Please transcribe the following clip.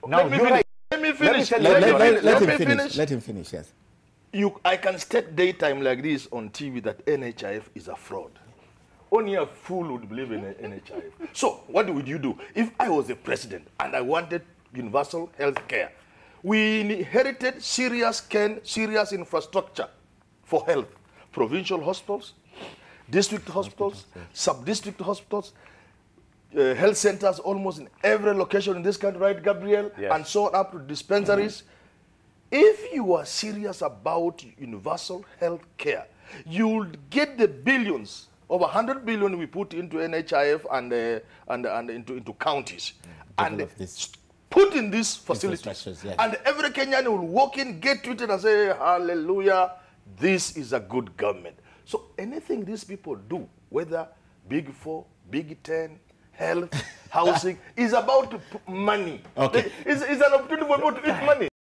let me finish. Let me finish. Let him finish, yes. I can state daytime like this on TV that NHIF is a fraud. Only a fool would believe in NHIF. So what would you do? If I was the president and I wanted universal health care, we inherited serious infrastructure for health. Provincial hospitals, district hospitals, sub-district hospitals, health centers almost in every location in this country, right, Gabriel? Yes. And so on up to dispensaries. If you are serious about universal health care, you'll get the billions, over 100 billion we put into NHIF and into counties. And put in these facilities. Yes. And every Kenyan will walk in, get treated and say, hallelujah, this is a good government. So anything these people do, whether Big 4, Big 10, health, housing, is about money. Okay. It's an opportunity for people to eat money.